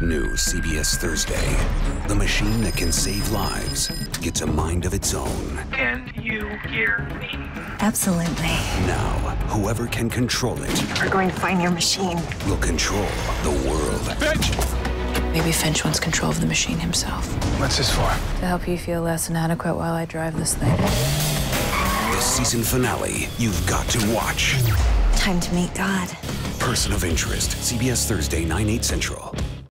New CBS Thursday. The machine that can save lives gets a mind of its own. Can you hear me? Absolutely. Now, whoever can control it We're going to find your machine. will control the world. Finch! Maybe Finch wants control of the machine himself. What's this for? To help you feel less inadequate while I drive this thing. The season finale you've got to watch. Time to meet God. Person of Interest. CBS Thursday, 9/8 Central.